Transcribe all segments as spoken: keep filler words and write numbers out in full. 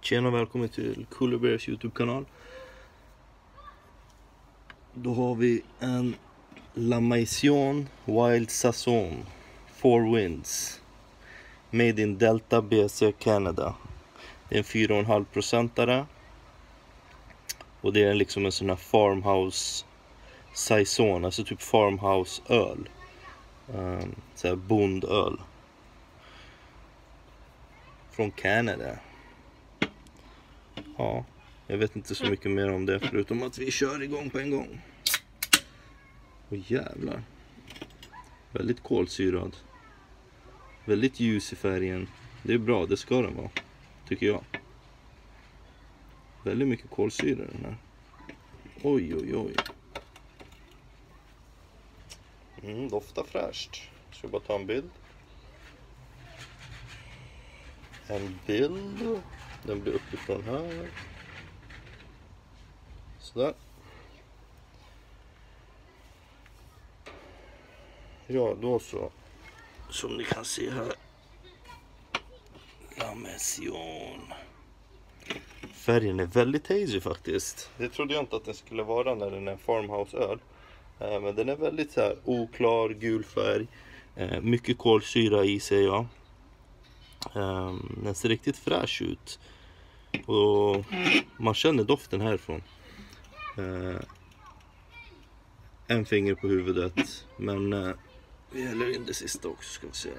Tjena och välkommen till Cooler Bears YouTube-kanal. Då har vi en La Maison Wild Saison Four Winds Made in Delta B C Canada. Det är en fyra komma fem procentare. Och det är liksom en sån här farmhouse saison, alltså typ farmhouse öl. Um, så här bondöl. Från Canada. Ja, jag vet inte så mycket mer om det förutom att vi kör igång på en gång. Åh jävlar. Väldigt kolsyrad. Väldigt ljus i färgen. Det är bra, det ska den vara, tycker jag. Väldigt mycket kolsyra den här. Oj oj oj. Mm, doftar fräscht. Ska jag bara ta en bild. En bild. Den blir uppifrån här. Sådär. Ja, då så. Som ni kan se här. La Maison. Färgen är väldigt hazy faktiskt. Det trodde jag inte att den skulle vara när den är farmhouse-öl. Men den är väldigt så här oklar, gul färg. Mycket kolsyra i sig, ja. Den ser riktigt fräsch ut. Och man känner doften härifrån. En finger på huvudet. Men vi häller in det sista också, ska vi se.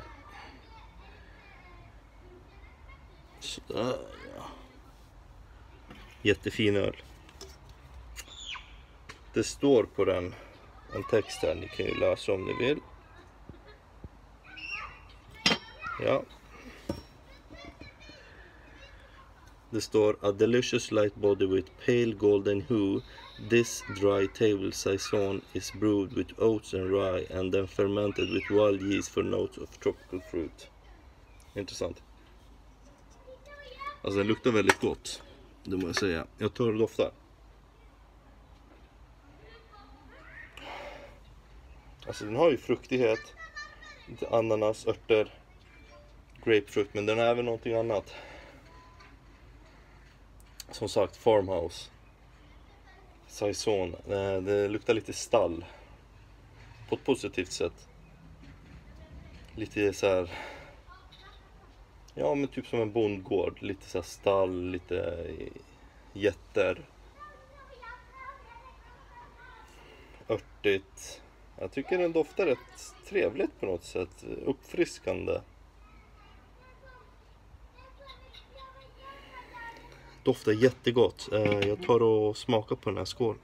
Sådär, ja. Jättefin öl. Det står på den en text här, ni kan ju läsa om ni vill. Ja. Det står a delicious light body with pale golden hue. This dry table saison is brewed with oats and rye and then fermented with wild yeast for notes of tropical fruit. Intressant. Alltså den luktar väldigt gott, det måste jag säga. Jag tar och doftar. Alltså den har ju fruktighet. Lite ananas, örter, grapefrukt, men den har även någonting annat. Som sagt, farmhouse saison. Det luktar lite stall. På ett positivt sätt. Lite så här. Ja, men typ som en bondgård. Lite så här stall, lite jätter. Örtigt. Jag tycker den doftar rätt trevligt på något sätt. Uppfriskande. Doftar jättegott. Jag tar och smakar på den här skålen.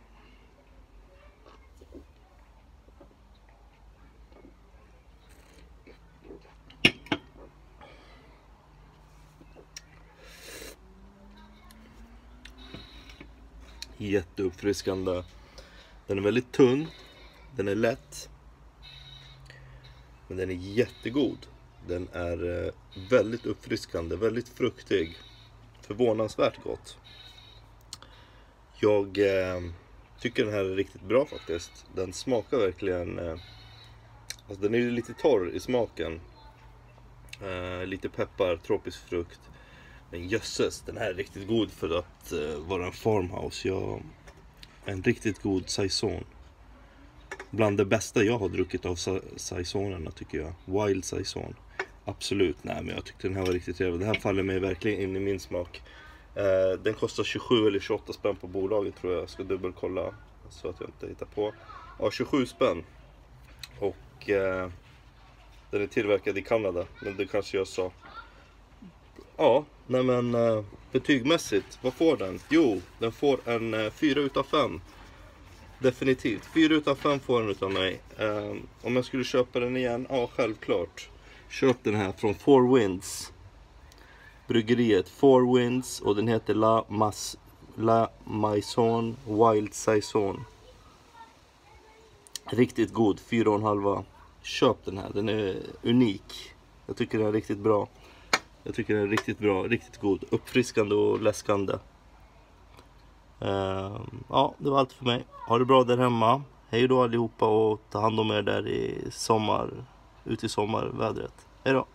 Jätteuppfriskande. Den är väldigt tunn. Den är lätt. Men den är jättegod. Den är väldigt uppfriskande. Väldigt fruktig. Förvånansvärt gott. Jag eh, tycker den här är riktigt bra faktiskt. Den smakar verkligen eh, alltså den är ju lite torr i smaken. eh, Lite peppar, tropisk frukt. Men jösses, den här är riktigt god för att eh, vara en farmhouse. Jag, en riktigt god saison. Bland det bästa jag har druckit av sa saisonerna, tycker jag. Wild saison. Absolut, nej men jag tyckte den här var riktigt trevlig. Det här faller mig verkligen in i min smak. eh, Den kostar tjugosju eller tjugoåtta spänn på bolaget, tror jag. Jag ska dubbelkolla så att jag inte hittar på. Ja, tjugosju spänn. Och eh, den är tillverkad i Kanada. Men det kanske jag sa. Ja, nej men eh, betygmässigt, vad får den? Jo, den får en eh, fyra utav fem. Definitivt, fyra utav fem får den utav mig. eh, Om jag skulle köpa den igen, ja självklart. Köp den här från Four Winds. Bryggeriet Four Winds. Och den heter La, Mas, La Maison Wild Saison. Riktigt god, fyra komma fem. Köp den här, den är unik. Jag tycker den är riktigt bra. Jag tycker den är riktigt bra, riktigt god. Uppfriskande och läskande. uh, Ja, det var allt för mig. Ha det bra där hemma. Hej då allihopa och ta hand om er där i sommar. Ut i sommarvädret. Hej då.